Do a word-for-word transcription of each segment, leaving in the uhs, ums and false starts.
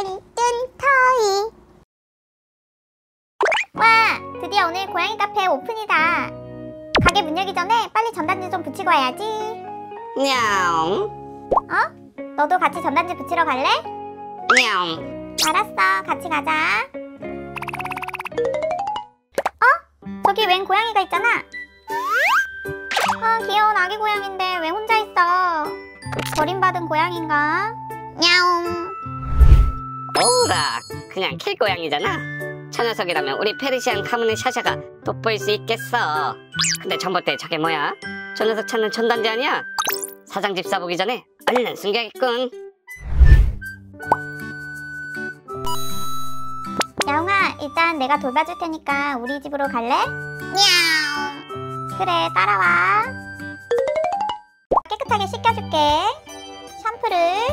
뚠뚠 토이. 와, 드디어 오늘 고양이 카페 오픈이다. 가게 문 열기 전에 빨리 전단지 좀 붙이고 와야지. 냐옹. 어? 너도 같이 전단지 붙이러 갈래? 냐옹. 알았어, 같이 가자. 어? 저기 웬 고양이가 있잖아. 아, 귀여운 아기 고양인데 왜 혼자 있어? 버림받은 고양인가? 냐옹. 오라, 그냥 킬 고양이잖아. 저 녀석이라면 우리 페르시안 가문의 샤샤가 돋보일 수 있겠어. 근데 전봇대 저게 뭐야? 저 녀석 찾는 전단지 아니야? 사장 집 사보기 전에 얼른 숨겨야겠군. 야옹아, 일단 내가 돌봐줄 테니까 우리 집으로 갈래? 냐옹. 그래, 따라와. 깨끗하게 씻겨줄게. 샴푸를.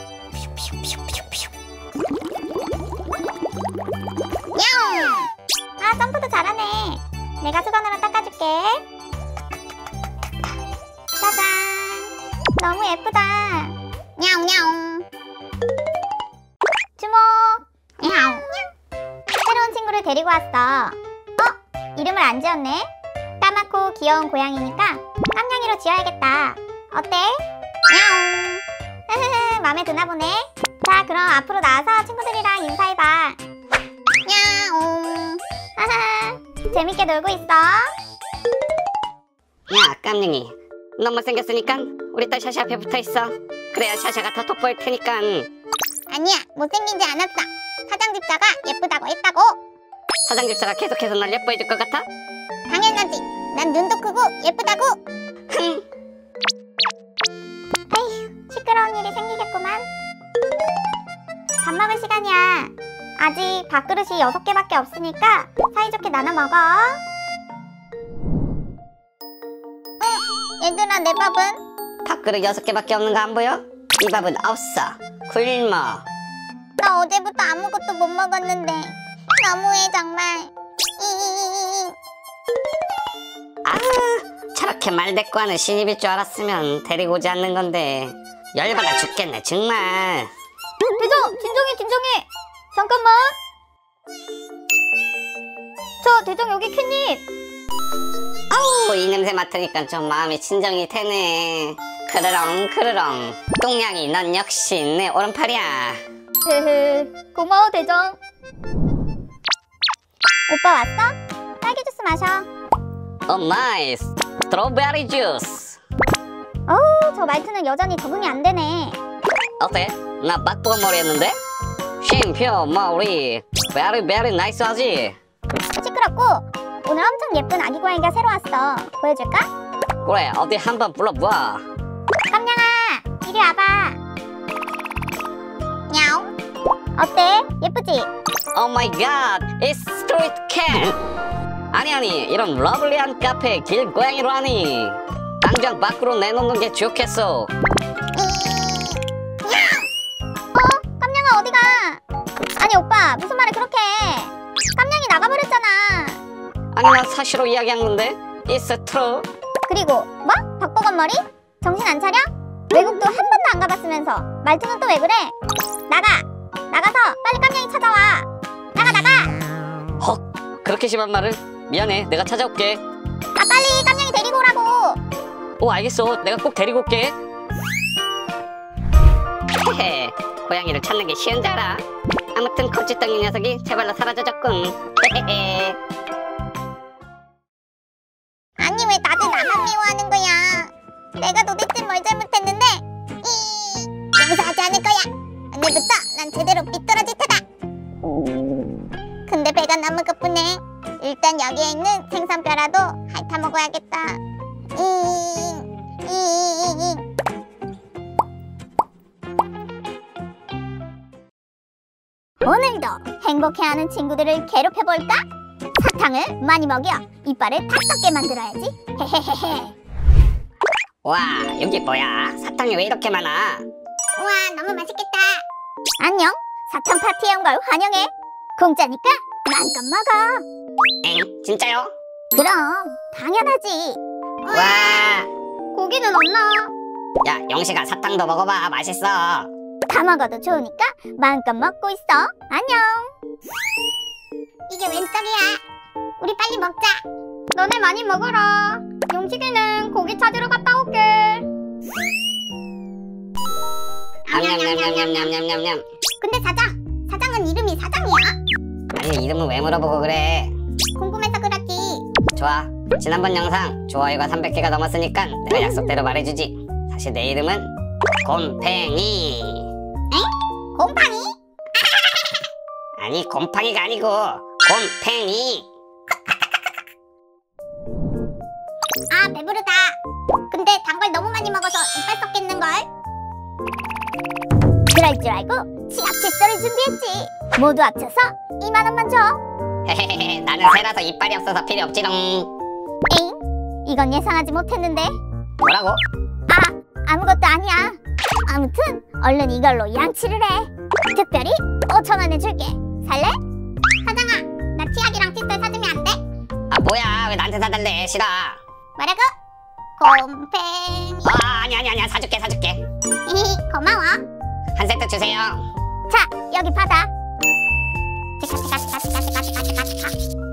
냐옹. 아, 점프도 잘하네. 내가 수건으로 닦아줄게. 짜잔. 너무 예쁘다. 냐옹냐옹. 주목. 냐옹. 새로운 친구를 데리고 왔어. 어? 이름을 안 지었네? 까맣고 귀여운 고양이니까 깜냥이로 지어야겠다. 어때? 냐옹. 흐흐흐, 맘에 드나 보네. 자, 그럼 앞으로 나와서 친구들이랑 인사해봐. 냐옹. 하하, 재밌게 놀고 있어. 야, 깜냥이, 너 못생겼으니까 우리 딸 샤샤 앞에 붙어있어. 그래야 샤샤가 더 돋보일 테니까. 아니야, 못생기지 않았어. 사장 집사가 예쁘다고 했다고. 사장 집사가 계속해서 날 예뻐해줄 것 같아? 당연하지. 난 눈도 크고 예쁘다고. 흥. 에휴, 시끄러운 일이 생기겠구만. 밥 먹을 시간이야. 아직 밥그릇이 여섯 개밖에 없으니까 사이좋게 나눠 먹어. 응, 얘들아, 내 밥은? 밥그릇 여섯 개밖에 없는 거 안 보여? 이 밥은 없어. 굶어. 나 어제부터 아무것도 못 먹었는데 너무해 정말. 이이이이. 아, 저렇게 말대꾸하는 신입일 줄 알았으면 데리고 오지 않는 건데. 열받아 죽겠네 정말. 대장, 진정해 진정해. 잠깐만. 저 대장, 여기 캣닙. 아우, 이 냄새 맡으니까 좀 마음이 진정이 되네. 크르렁 크르렁. 똥냥이, 넌 역시 내 오른팔이야. 헤헤, 고마워 대장. 오빠 왔어? 딸기 주스 마셔. 오 나이스. 스트로베리 주스. 어우, 저 말투는 여전히 적응이 안 되네. 어때? 나 맛보가 머리였는데? 쉼표 머리 베리 베리 나이스하지? 시끄럽고, 오늘 엄청 예쁜 아기 고양이가 새로 왔어. 보여줄까? 그래, 어디 한번 불러봐. 깜냥아, 이리 와봐. 냐옹. 어때? 예쁘지? 오 마이 갓, it's street cat. 아니 아니, 이런 러블리한 카페에 길고양이로 하니 당장 밖으로 내놓는 게 좋겠어. 어? 깜냥아, 어디가? 아니 오빠, 무슨 말을 그렇게 해? 깜냥이 나가버렸잖아. 아니, 나 사실로 이야기한 건데 it's true. 그리고 뭐? 박보건 머리? 정신 안 차려? 외국도 한 번도 안 가봤으면서 말투는 또 왜 그래? 나가! 나가서 빨리 깜냥이 찾아와. 나가 나가! 헉, 그렇게 심한 말을? 미안해, 내가 찾아올게. 아, 빨리 깜냥이 데리고 오라고. 오, 알겠어, 내가 꼭 데리고 올게. 헤헤, 고양이를 찾는 게 쉬운 줄 알아. 아무튼 컵지덩이 녀석이 제발로 사라져줬군. 헤헤헤. 아니, 왜 다들 나만 미워하는 거야? 내가 도대체 뭘 잘못했는데? 이 용서하지 않을 거야. 오늘부터 난 제대로 삐뚤어질 테다. 근데 배가 너무 고프네. 일단 여기에 있는 생선뼈라도 핥아 먹어야겠다. 이, 이, 이, 이. 오늘도 행복해하는 친구들을 괴롭혀볼까? 사탕을 많이 먹여 이빨을 탁 썩게 만들어야지. 헤헤헤헤. 와, 여기 뭐야? 사탕이 왜 이렇게 많아? 우와, 너무 맛있겠다. 안녕, 사탕 파티에 온 걸 환영해. 공짜니까 마음껏 먹어. 엥? 진짜요? 그럼 당연하지. 와, 고기는 없나? 야, 영식아, 사탕도 먹어봐. 맛있어. 다 먹어도 좋으니까 마음껏 먹고 있어. 안녕. 이게 웬 떡이야? 우리 빨리 먹자. 너네 많이 먹어라. 용식이는 고기 찾으러 갔다 올게. 냠냠냠냠냠냠냠냠. 근데 사장, 사장은 이름이 사장이야? 아니 이름은 왜 물어보고 그래? 궁금해서 그렇지. 좋아. 지난번 영상 좋아요가 삼백 개가 넘었으니까 내가 약속대로 말해주지. 사실 내 이름은 곰팽이. 엥? 곰팡이? 아니 곰팡이가 아니고 곰팽이. 아, 배부르다. 근데 단 걸 너무 많이 먹어서 이빨 썩겠는걸? 그럴 줄 알고 치약 칫솔을 준비했지. 모두 합쳐서 이만 원만 줘. 헤헤헤, 나는 새라서 이빨이 없어서 필요 없지롱. 에잉? 이건 예상하지 못했는데. 뭐라고? 아, 아무것도 아니야. 아무튼 얼른 이걸로 양치를 해. 특별히 오천 원에 줄게. 살래? 사장아, 나 치약이랑 칫솔 사주면 안 돼? 아 뭐야, 왜 나한테 사달래? 싫어. 뭐라고? 곰팽이. 아 아니 아니 아니야, 사줄게 사줄게. 히히, 고마워. 한 세트 주세요. 자, 여기 받아. 치카 치카 치카 치카 치카 치카 치카 치카.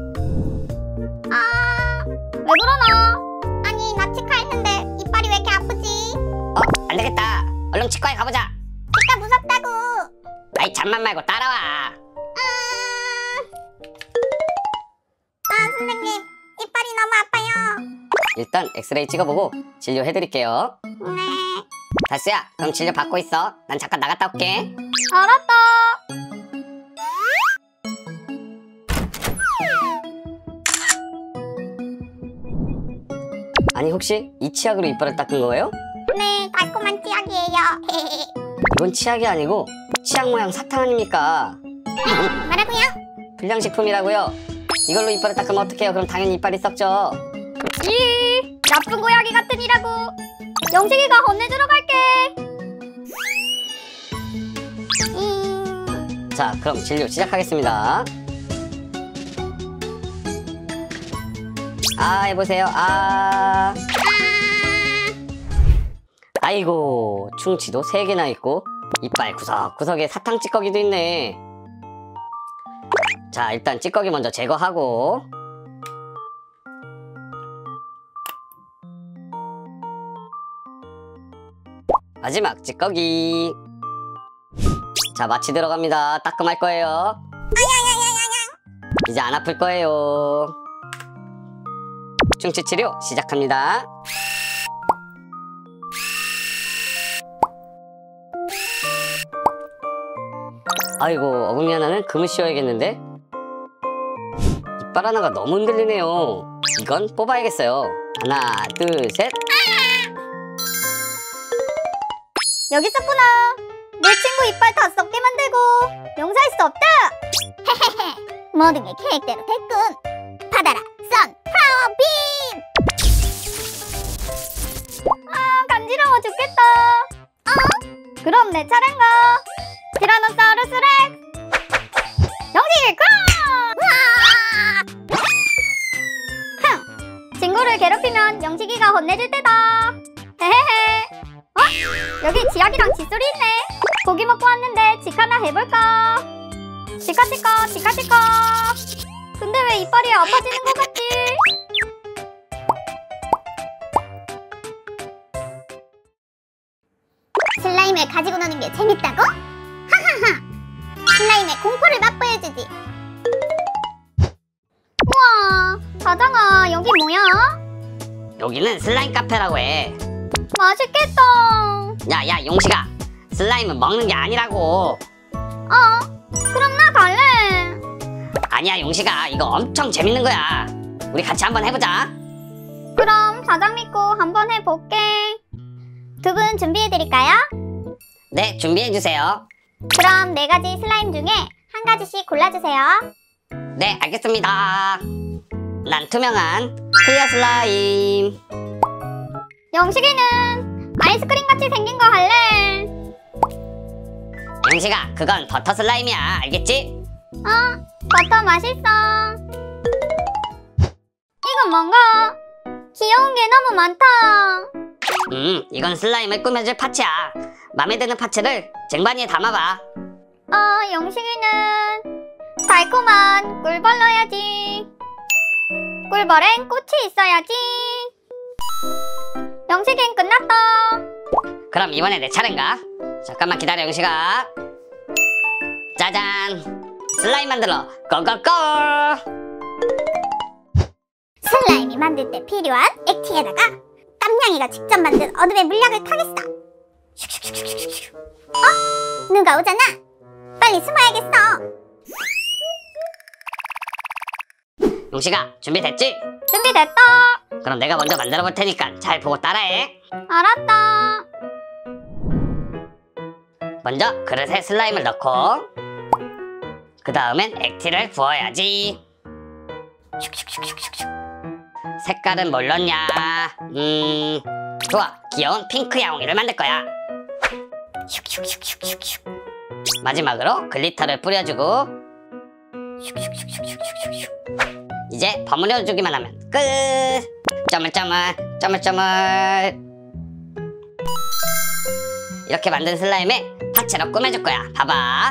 아, 왜 그러나? 아니, 나 치카 했는데 이빨이 왜 이렇게 아프지? 어? 안 되겠다. 얼른 치과에 가보자. 치카 무섭다고. 아이 잠만 말고 따라와. 음... 아, 선생님, 이빨이 너무 아파요. 일단 엑스레이 찍어보고 진료해드릴게요. 네. 다스야, 그럼 진료 받고 있어. 난 잠깐 나갔다 올게. 알았다. 아니 혹시 이 치약으로 이빨을 닦은 거예요? 네, 달콤한 치약이에요. 이건 치약이 아니고 치약 모양 사탕 아닙니까? 뭐라고요? 불량식품이라고요. 이걸로 이빨을 닦으면 어떡해요? 그럼 당연히 이빨이 썩죠. 이 나쁜 고양이 같은 이라고. 영식이가 혼내주러 갈게. 음... 자, 그럼 진료 시작하겠습니다. 아, 해보세요. 아. 아이고, 충치도 세 개나 있고 이빨 구석구석에 사탕 찌꺼기도 있네. 자, 일단 찌꺼기 먼저 제거하고 마지막 찌꺼기. 자, 마취 들어갑니다. 따끔할 거예요. 이제 안 아플 거예요. 충치 치료 시작합니다. 아이고, 어금니 하나는 금을 씌워야겠는데? 이빨 하나가 너무 흔들리네요. 이건 뽑아야겠어요. 하나, 둘, 셋. 여기 있었구나. 내 친구 이빨 다 썩게 만들고 용서할 수 없다. 헤헤헤. 모든 게 계획대로 됐군. 받아라, 선플라워 빔. 아, 간지러워 죽겠다. 어? 그럼 내 차례인가? 티라노사우루스 렉스. 영식이 쾅! 흥! 친구를 괴롭히면 영식이가 혼내줄 때다. 헤헤헤. 어? 여기 지약이랑 칫솔이 있네. 고기 먹고 왔는데 직 하나 해볼까? 치카치카 치카치카. 근데 왜 이빨이 아파지는 것 같지? 슬라임을 가지고 노는 게 재밌다고? 하하하. 슬라임의 공포를 맛보여주지. 우와, 사장아, 여기 뭐야? 여기는 슬라임 카페라고 해. 맛있겠다. 야야, 용식아, 슬라임은 먹는 게 아니라고. 어? 그럼 나 갈래. 아니야 용식아, 이거 엄청 재밌는 거야. 우리 같이 한번 해보자. 그럼 사장 믿고 한번 해볼게. 두 분 준비해드릴까요? 네, 준비해주세요. 그럼 네 가지 슬라임 중에 한 가지씩 골라주세요. 네, 알겠습니다. 난 투명한 클리어 슬라임. 영식이는 아이스크림 같이 생긴 거 할래. 용식아, 그건 버터 슬라임이야. 알겠지? 어, 버터 맛있어. 이건 뭔가? 귀여운 게 너무 많다. 음, 이건 슬라임을 꾸며줄 파츠야. 맘에 드는 파츠를 쟁반위에 담아봐. 어, 영식이는 달콤한 꿀벌 넣어야지. 꿀벌엔 꽃이 있어야지. 영식이는 끝났다. 그럼 이번에 내 차례인가? 잠깐만 기다려 영식아. 짜잔! 슬라임 만들러 고고고! 슬라임이 만들 때 필요한 액티에다가 깜냥이가 직접 만든 어둠의 물약을 타겠어. 슉슉슉슉슉슉. 어? 누가 오잖아? 빨리 숨어야겠어. 용식아 준비됐지? 준비됐다. 그럼 내가 먼저 만들어 볼 테니까 잘 보고 따라해. 알았다. 먼저 그릇에 슬라임을 넣고 그 다음엔 액티를 부어야지. 슉슉슉슉슉. 색깔은 뭘 넣냐? 음... 좋아! 귀여운 핑크 야옹이를 만들 거야. 슉슉슉슉슉슉. 마지막으로 글리터를 뿌려주고 슉슉슉슉슉슉슉. 이제 버무려주기만 하면 끝! 쪼물쪼물 쪼물쪼물. 이렇게 만든 슬라임에 파츠로 꾸며줄 거야. 봐봐.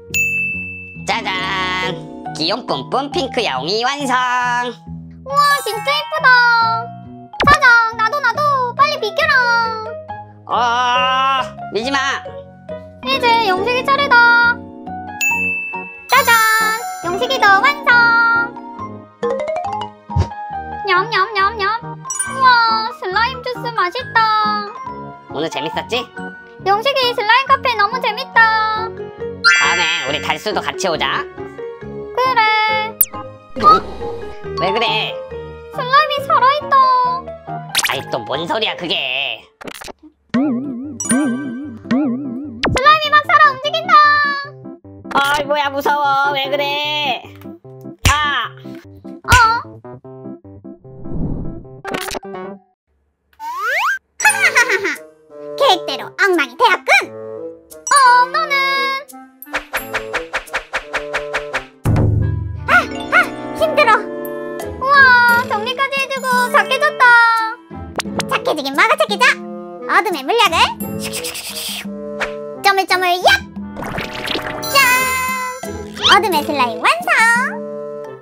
짜잔! 귀여운 뿜뿜 핑크 야옹이 완성! 우와 진짜 예쁘다. 짜잔 나도 나도 빨리 비켜라. 어... 밀지마! 이제 영식이 차례다. 짜잔 영식이도 완성. 냠냠냠냠. 우와 슬라임 주스 맛있다. 오늘 재밌었지? 영식이 슬라임 카페 너무 재밌다. 다음엔 우리 달수도 같이 오자. 그래. 왜 그래? 슬라임이 살아있다. 아이 또 뭔 소리야 그게. 슬라임이 막 살아 움직인다. 아이 뭐야 무서워. 왜 그래? 아! 어? 하하하하. 계획대로 엉망이 되었군. 어 너는? 아! 아! 힘들어. 우와 정리까지 해주고 착해졌다. 착해지긴 뭐가 착해져. 어둠의 물약을 슉슉슉슉슉. 쪼물쪼물 얍! 짠! 어둠의 슬라임 완성!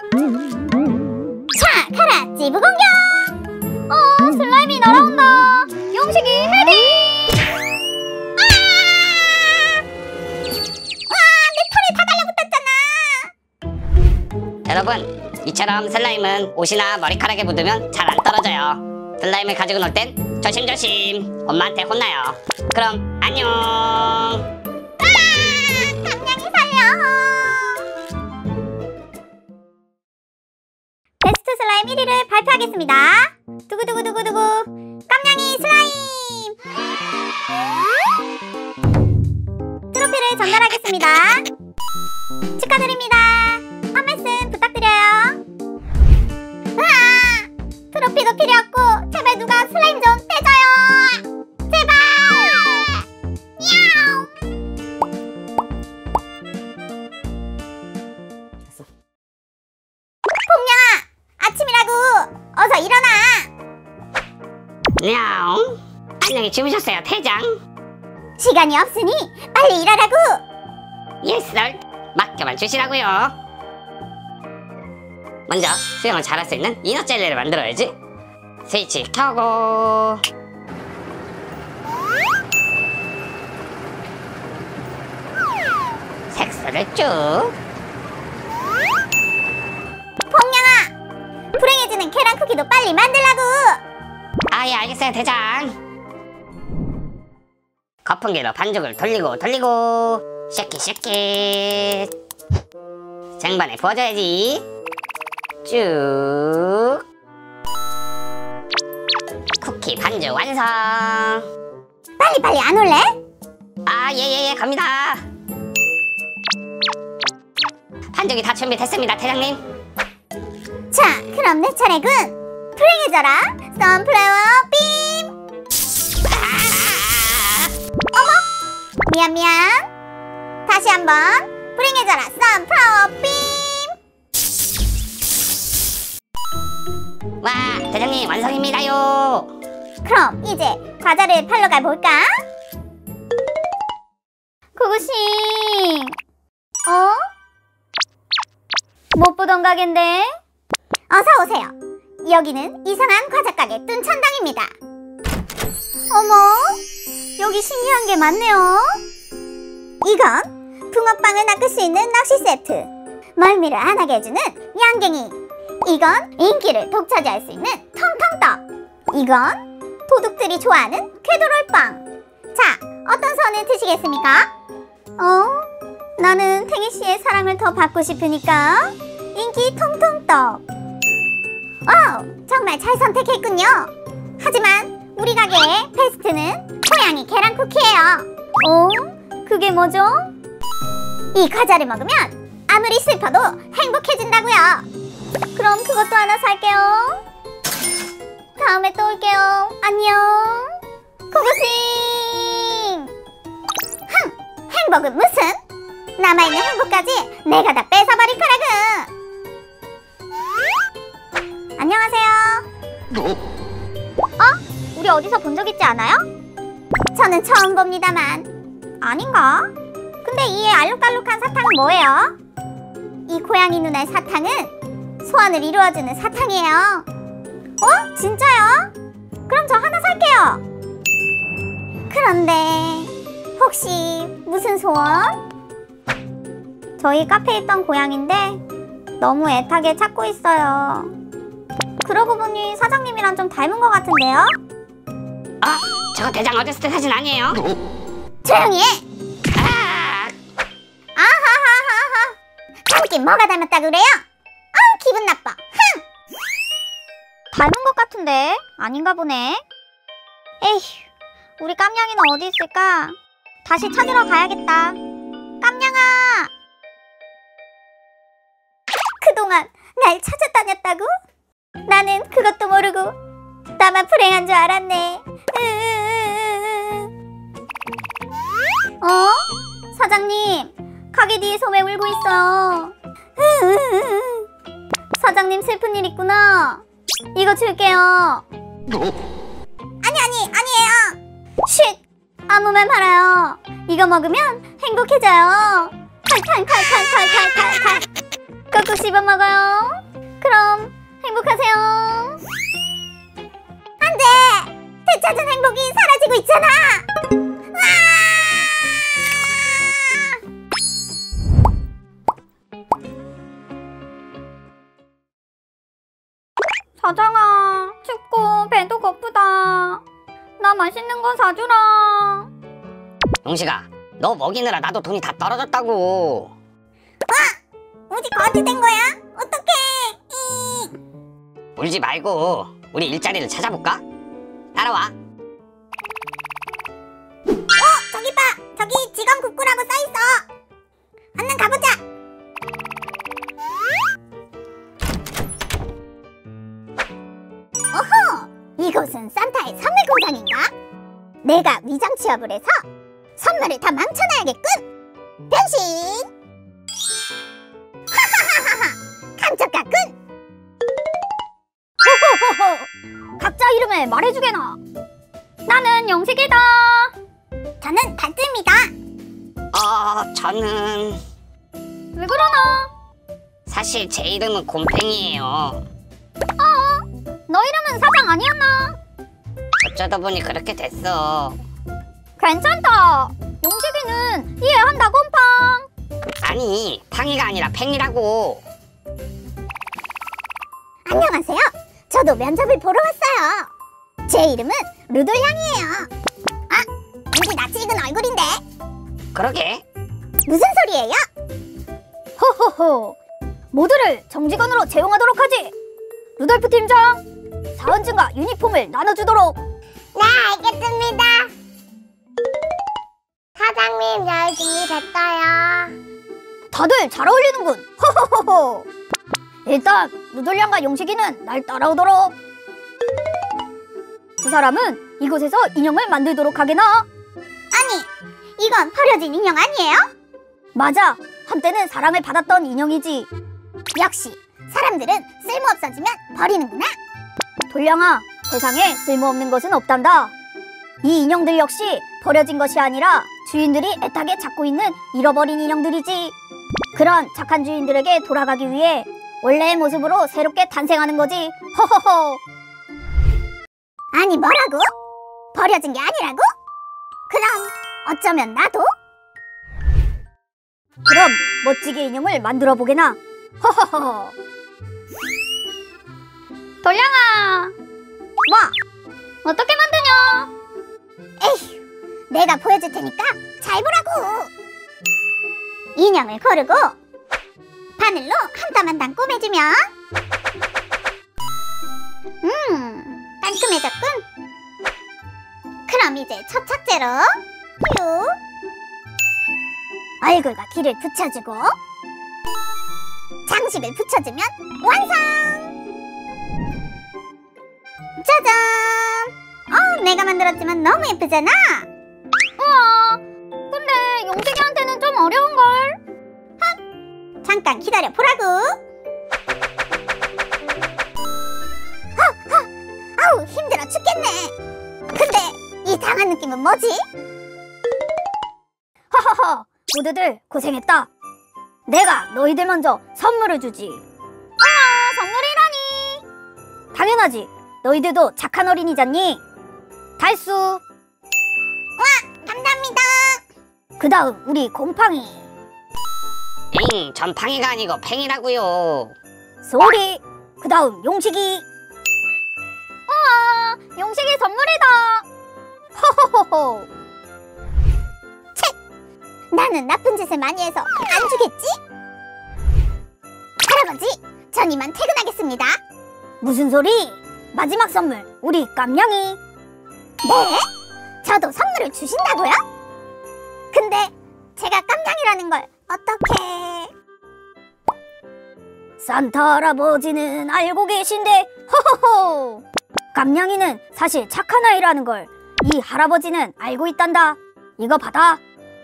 자 가라 찌부 공격! 어 슬라임이 날아온다. 영식이 헤딩! 여러분 이처럼 슬라임은 옷이나 머리카락에 묻으면 잘 안 떨어져요. 슬라임을 가지고 놀 땐 조심조심. 엄마한테 혼나요. 그럼 안녕. 깜냥이 살려. 베스트 슬라임 일 위를 발표하겠습니다. 두구두구두구두구 깜냥이 슬라임 트로피를 전달하겠습니다. 축하드립니다. 한 말씀 부탁드려요. 으아! 트로피도 필요 없고 제발 누가 슬라임 좀 떼줘요. 제발. 야옹. 폼냥아 아침이라고 어서 일어나. 냐옹. 안녕히 주무셨어요 태장. 시간이 없으니 빨리 일하라고. 예스럴. 맡겨만 주시라고요. 먼저 수영을 잘할 수 있는 이너 젤리를 만들어야지. 스위치 켜고 색소를 쭉. 폼냥아 불행해지는 계란 쿠키도 빨리 만들라고. 아 예 알겠어요 대장. 거품기로 반죽을 돌리고 돌리고 쉐킷 쉐킷. 쟁반에 부어줘야지. 쭉. 쿠키 반죽 완성. 빨리빨리 안 올래? 아 예예예 갑니다. 반죽이 다 준비됐습니다 태장님. 자 그럼 내 차례군. 불행해져라 선플라워 빔. 아! 어머 미안 미안. 다시 한번 불행해져라 선플라워 빔. 와 대장님 완성입니다요. 그럼 이제 과자를 팔러 가볼까? 그것이 어? 못 보던 가게인데? 어서 오세요. 여기는 이상한 과자가게 뚠천당입니다. 어머, 여기 신기한 게 많네요. 이건 붕어빵을 낚을 수 있는 낚시 세트, 멀미를 안 하게 해주는 양갱이, 이건 인기를 독차지할 수 있는 텅텅떡, 이건 도둑들이 좋아하는 쾌도롤빵. 자, 어떤 선을 드시겠습니까? 어? 나는 탱이씨의 사랑을 더 받고 싶으니까 인기 텅텅떡. 어, 정말 잘 선택했군요. 하지만 우리 가게의 베스트는 고양이 계란 쿠키예요. 어? 그게 뭐죠? 이 과자를 먹으면 아무리 슬퍼도 행복해진다고요. 그럼 그것도 하나 살게요. 다음에 또 올게요. 안녕. 고고싱. 흥! 행복은 무슨? 남아있는 행복까지 내가 다 뺏어버릴 거라고. 안녕하세요. 어? 우리 어디서 본 적 있지 않아요? 저는 처음 봅니다만. 아닌가? 근데 이 알록달록한 사탕은 뭐예요? 이 고양이 누나의 사탕은 소원을 이루어주는 사탕이에요. 어? 진짜요? 그럼 저 하나 살게요. 그런데 혹시 무슨 소원? 저희 카페에 있던 고양인데 너무 애타게 찾고 있어요. 그러고 보니 사장님이랑 좀 닮은 것 같은데요? 아, 저거 대장 어렸을 때 사진 아니에요? 조용히 해! 아, 아하하하하! 닮긴 뭐가 닮았다 그래요? 아, 기분 나빠! 흥! 닮은 것 같은데 아닌가 보네. 에휴, 우리 깜냥이는 어디 있을까? 다시 찾으러 가야겠다. 깜냥아! 그동안 날 찾아다녔다고? 나는 그것도 모르고 나만 불행한 줄 알았네. 어? 사장님, 가게 뒤에 소매 울고 있어요. 사장님 슬픈 일 있구나. 이거 줄게요. 아니 아니 아니에요. 쉿! 아무 말 말아요. 이거 먹으면 행복해져요. 칼칼칼칼칼칼칼칼. 꾹꾹 씹어 먹어요. 그럼 행복하세요. 안 돼! 되찾은 행복이 사라지고 있잖아. 사장아, 춥고 배도 고프다. 나 맛있는 거 사주라. 용식아, 너 먹이느라 나도 돈이 다 떨어졌다고. 어디 거지된 거야? 어떡해? 울지 말고 우리 일자리를 찾아볼까? 따라와. 어, 저기 봐. 저기 직원 국구라고 써있어. 얼른 가보자. 어허, 이곳은 산타의 선물 공장인가? 내가 위장 취업을 해서 선물을 다 망쳐놔야겠군. 변신. 하하하하하, 깜짝같군. 호호호호, 각자 이름을 말해주게나. 나는 영식이다. 저는 달뜨입니다. 어, 저는 왜 그러나? 사실 제 이름은 곰팽이에요. 너 이름은 사장 아니었나? 어쩌다 보니 그렇게 됐어. 괜찮다. 용식이는 이해한다, 곰팡. 아니, 팡이가 아니라 팽이라고. 안녕하세요. 저도 면접을 보러 왔어요. 제 이름은 루돌향이에요. 아, 왠지 낯이 익은 얼굴인데. 그러게. 무슨 소리예요? 호호호, 모두를 정직원으로 채용하도록 하지. 루돌프 팀장, 사원증과 유니폼을 나눠주도록. 네, 알겠습니다. 사장님, 열심히 됐어요. 다들 잘 어울리는군. 호호호호. 일단 루돌량과 용식이는 날 따라오도록. 두 사람은 이곳에서 인형을 만들도록 하게나. 아니, 이건 버려진 인형 아니에요? 맞아, 한때는 사랑을 받았던 인형이지. 역시 사람들은 쓸모없어지면 버리는구나. 돌량아, 세상에 쓸모없는 것은 없단다. 이 인형들 역시 버려진 것이 아니라 주인들이 애타게 찾고 있는 잃어버린 인형들이지. 그런 착한 주인들에게 돌아가기 위해 원래의 모습으로 새롭게 탄생하는 거지. 허허허. 아니 뭐라고? 버려진 게 아니라고? 그럼 어쩌면 나도? 그럼 멋지게 인형을 만들어 보게나. 허허허. 돌량아, 뭐? 어떻게 만드냐? 에휴, 내가 보여줄 테니까 잘 보라고. 인형을 고르고 바늘로 한 땀 한 땀 꼬매주면 음, 깔끔해졌군. 그럼 이제 첫 착제로 휴, 얼굴과 귀를 붙여주고 장식을 붙여주면 완성! 짜잔! 어, 내가 만들었지만 너무 예쁘잖아? 우와, 근데 용식이한테는 좀 어려운걸? 헛! 잠깐 기다려 보라고! 허, 허, 아우, 힘들어 죽겠네! 근데 이 당한 느낌은 뭐지? 허허허, 모두들 고생했다. 내가 너희들 먼저 선물을 주지. 아, 선물이라니. 당연하지. 너희들도 착한 어린이잖니. 달수. 와, 감사합니다. 그 다음 우리 곰팡이. 잉, 전 팡이가 아니고 팽이라고요. 소리. 그 다음 용식이. 우와, 용식이 선물이다. 허허허허. 책. 나는 나쁜 짓을 많이 해서 안 주겠지? 할아버지, 전 이만 퇴근하겠습니다. 무슨 소리? 마지막 선물, 우리 깜냥이. 네? 저도 선물을 주신다고요? 근데 제가 깜냥이라는 걸 어떻게... 산타 할아버지는 알고 계신데 허허허. 깜냥이는 사실 착한 아이라는 걸 이 할아버지는 알고 있단다. 이거 받아.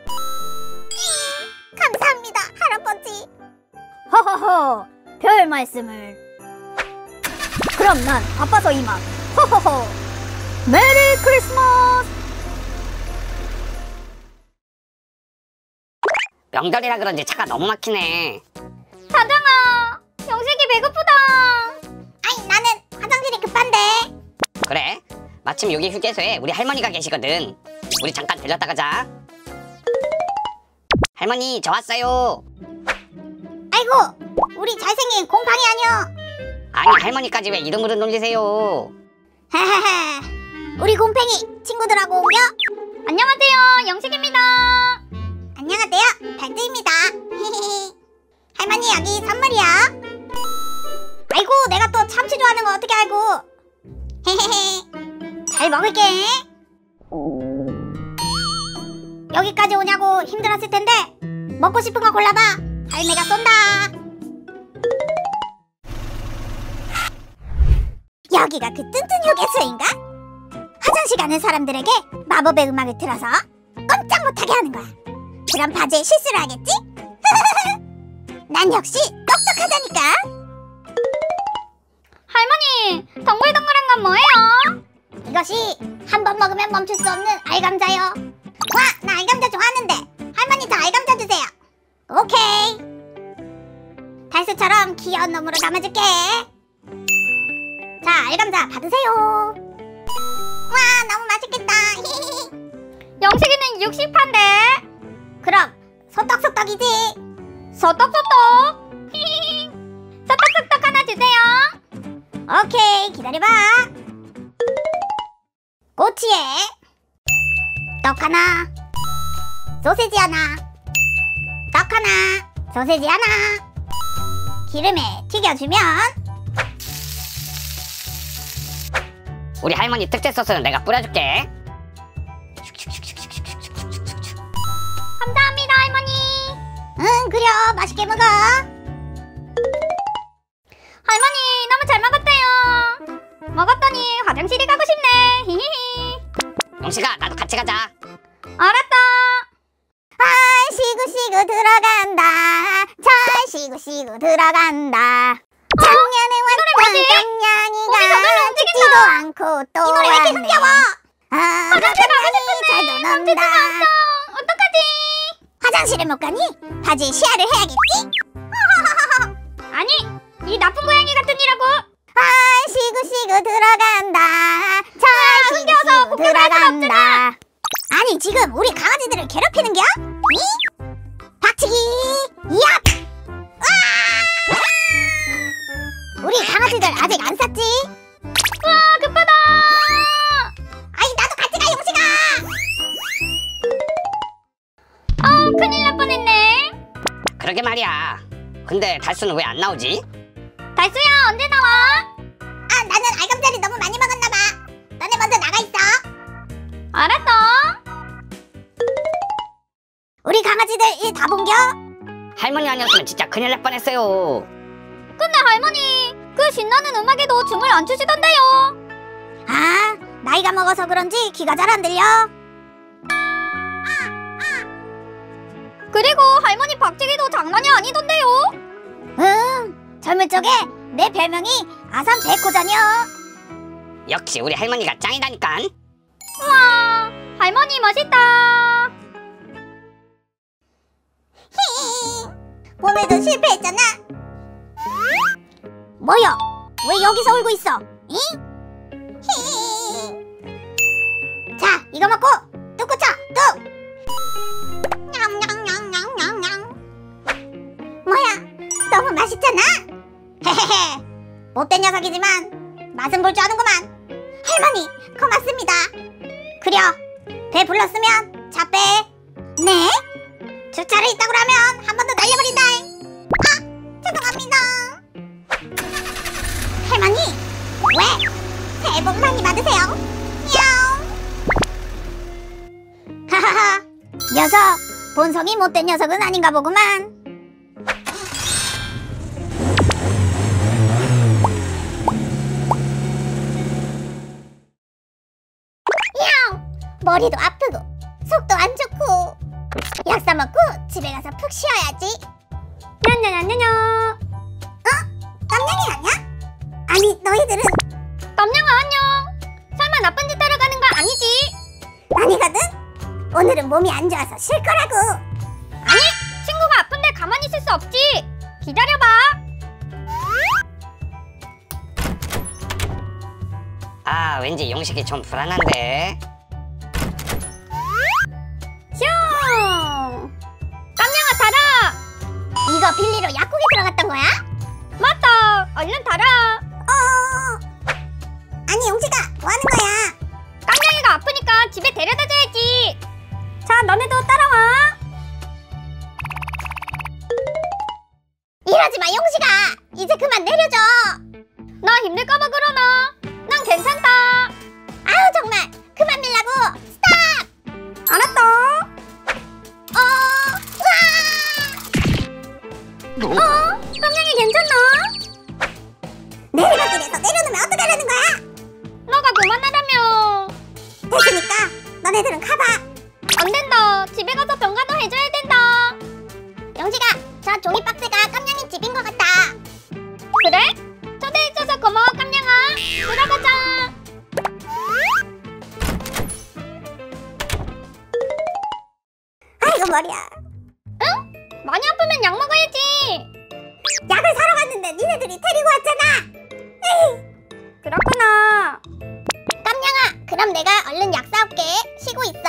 감사합니다, 할아버지. 허허허, 별 말씀을. 그럼 난 바빠서 이만. 허허허. 메리 크리스마스. 명절이라 그런지 차가 너무 막히네. 사장아, 영식이 배고프다. 아니, 나는 화장실이 급한데. 그래? 마침 여기 휴게소에 우리 할머니가 계시거든. 우리 잠깐 들렸다 가자. 할머니, 저 왔어요. 아이고, 우리 잘생긴 곰팡이 아니여. 아니, 할머니까지 왜 이름으로 놀리세요? 하하하. 우리 곰팡이 친구들하고 옮겨. 안녕하세요, 영식입니다. 안녕하세요, 발두입니다. 할머니, 여기 선물이야. 아이고, 내가 또 참치 좋아하는 거 어떻게 알고. 헤헤헤. 잘 먹을게. 여기까지 오냐고 힘들었을 텐데 먹고 싶은 거 골라봐. 할매가 쏜다. 여기가 그 뚠뚠 휴게소인가? 화장실 가는 사람들에게 마법의 음악을 틀어서 꼼짝 못하게 하는 거야. 그럼 바지에 실수를 하겠지? 난 역시 똑똑하다니까. 할머니, 덩글덩글한 건 뭐예요? 이것이 한 번 먹으면 멈출 수 없는 알감자요. 와, 나 알감자 좋아하는데. 할머니, 저 알감자 주세요. 오케이. 달수처럼 귀여운 놈으로 담아줄게. 자, 알감자 받으세요. 와, 너무 맛있겠다. 영식이는 육십 판데. 그럼 소떡소떡이지. 소떡소떡. 소떡소떡 하나 주세요. 오케이, 기다려봐. 꼬치에 떡 하나, 소세지 하나, 떡 하나, 소세지 하나. 기름에 튀겨주면 우리 할머니 특제 소스는 내가 뿌려줄게. 감사합니다, 할머니. 응, 그래, 맛있게 먹어. 할머니, 너무 잘 먹었대요. 먹었더니 화장실에 가고 싶네. 히히히. 용식아, 나도 같이 가자. 알았다. 아, 시구시구 들어간다. 잘 시구시구 들어간다. 작년에 왔던 깜냥이가 죽지도 않고 또 이 노래 왜 이렇게 왔네. 흥겨워? 아, 화장실 가고 깜냥이 싶은데 잘도 멈추지가 논다. 않어. 어떡하지? 해야지. 화장실에 못 가니 바지에 시야를 해야겠지? 아니, 이 나쁜 고양이 같은 이라고. 아, 시구시구 들어간다. 잘 숨겨서 들어간다. 아니, 지금 우리 강아지들을 괴롭히는겨? 이? 박치기! 얍! 우리 강아지들 아직 안 쌌지? 와, 급하다! 아이, 나도 같이 가, 용식아! 어, 큰일 날 뻔했네. 그러게 말이야. 근데 달수는 왜 안 나오지? 달수야, 언제 나와? 아, 나는 알감자리 너무 많이 먹었나봐. 너네 먼저 나가 있어. 알았어. 우리 강아지들 일 다 본겨? 할머니 아니었으면 진짜 큰일 날 뻔했어요. 근데 할머니, 그 신나는 음악에도 춤을 안 추시던데요. 아, 나이가 먹어서 그런지 귀가 잘 안 들려. 그리고 할머니 박치기도 장난이 아니던데요. 응, 젊을 적에 내 별명이 아산 백호자녀. 역시 우리 할머니가 짱이다니깐. 우와, 할머니 멋있다. 오늘도 실패했잖아. 뭐야? 왜 여기서 울고 있어? 이? 자, 이거 먹고 뚝 고쳐, 뚝! 냠냠냠냠냠냠. 뭐야? 너무 맛있잖아? 헤헤헤. 못된 녀석이지만 맛은 볼 줄 아는구만. 할머니, 고맙습니다. 그려, 배 불렀으면 차 빼. 네? 주차를 있다고 하면 한 번 더 날려버린다. 아, 죄송합니다. 할머니, 왜? 새해 복 많이 받으세요. 야옹. 하하하, 녀석, 본성이 못된 녀석은 아닌가 보구만. 야옹, 머리도 아프고 속도 안 좋고 약사 먹고 집에 가서 푹 쉬어야지. 냐냐냐냐냐. 어? 깜냥이 아니야? 아니, 너희들은. 깜냥아, 안녕. 설마 나쁜 짓 하러 가는 거 아니지? 아니거든? 오늘은 몸이 안 좋아서 쉴 거라고. 아니, 친구가 아픈데 가만히 있을 수 없지. 기다려봐. 아, 왠지 용식이 좀 불안한데. 슝! 깜냥아, 달아. 이거 빌리로 약국에 들어갔던 거야? 맞다. 얼른 달아. 어. 아니, 용식아, 뭐 하는 거야? 깜냥이가 아프니까 집에 데려다 줘야지. 자, 너네도 따라와. 이러지 마, 용식아. 이제 그만 내려줘. 나 힘들까봐 그러나. 난 괜찮다. 아우, 정말. 그만 밀라고. 스탑. 알았다. 어, 으아! 어? 깜냥이 괜찮나? 내려가길에서 내려놓으면 어떡하라는 거야? 너가 그만하라며. 됐으니까 너네들은 가봐. 안 된다. 집에 가서 병간호 해줘야 된다. 영식아, 저 종이 박스가 깜냥이 집인 것 같다. 그래? 초대해줘서 고마워, 깜냥아. 들어가자. 아이고, 머리야. 응? 많이 아프면 약 먹어야지. 약을 사러 갔는데 니네들이 데리고 왔잖아. 에이. 그렇구나. 깜냥아, 그럼 내가 얼른 약 사올게. 쉬고 있어.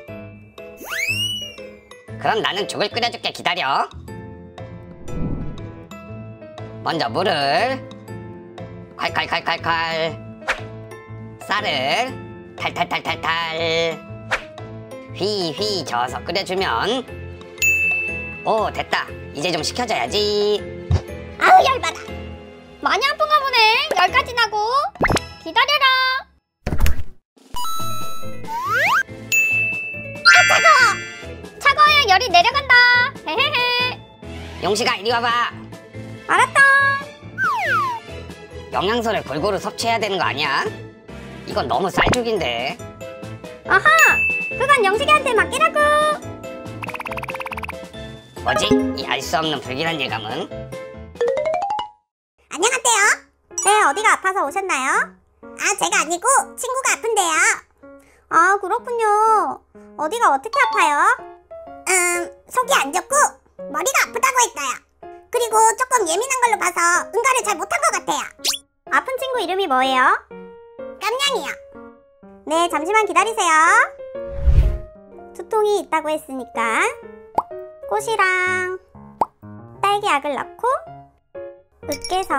그럼 나는 죽을 끓여줄게. 기다려. 먼저 물을 콸콸콸콸콸, 쌀을 탈탈탈탈탈 휘휘 저어서 끓여주면, 오, 됐다. 이제 좀 식혀줘야지. 아우, 열받아. 많이 아픈가 보네. 열까지 나고. 기다려라. 아, 차가워. 차가워야 열이 내려간다. 헤헤헤. 용식아, 이리 와봐. 알았다. 영양소를 골고루 섭취해야 되는 거 아니야? 이건 너무 쌀죽인데. 아하, 그건 영식이한테 맡기라고. 뭐지? 이 알 수 없는 불길한 예감은? 안녕하세요. 네, 어디가 아파서 오셨나요? 아, 제가 아니고 친구가 아픈데요. 아, 그렇군요. 어디가 어떻게 아파요? 음, 속이 안 좋고 머리가 아프다고 했어요. 그리고 조금 예민한 걸로 봐서 응가를 잘 못한 것 같아요. 아픈 친구 이름이 뭐예요? 깜냥이요. 네, 잠시만 기다리세요. 두통이 있다고 했으니까 꽃이랑 딸기약을 넣고 으깨서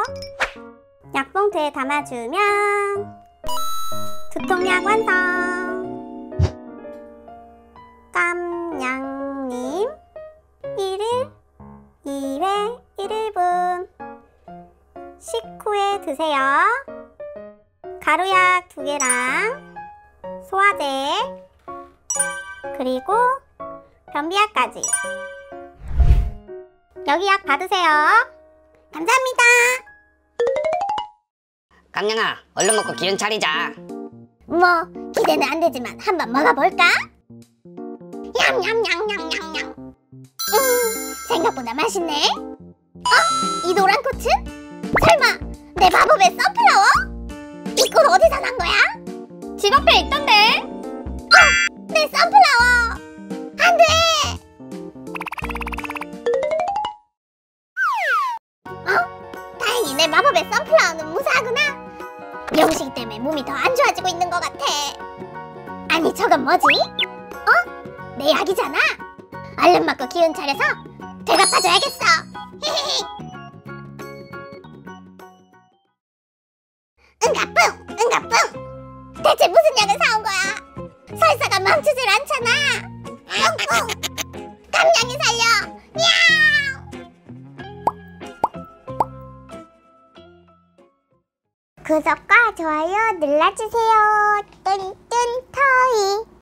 약봉투에 담아주면 두통약 완성! 깜냥님 일 일 이 회 일 분 식후에 드세요. 가루약 두 개랑 소화제 그리고 변비약까지. 여기 약 받으세요. 감사합니다. 깜냥아, 얼른 먹고 기운 차리자. 뭐 기대는 안 되지만 한번 먹어볼까? 냠냠냠냠냠냠. 음, 생각보다 맛있네. 어? 이 노란 꽃은? 설마 내 마법의 선플라워? 이 꽃 어디서 난 거야? 집 앞에 있던데. 어? 내 선플라워! 안 돼! 어? 다행히 내 마법의 선플라워는 무사하구나. 영식 때문에 몸이 더 안 좋아지고 있는 것 같아. 아니 저건 뭐지? 어? 내 약이잖아. 얼른 먹고 기운 차려서 되갚아줘야겠어. 응가뿡! 응가뿡! 대체 무슨 약을 사온 거야? 설사가 멈추질 않잖아. 뿡뿡! 깜냥이 살려! 야옹! 구독과 좋아요 눌러주세요. 뚠뚠 터이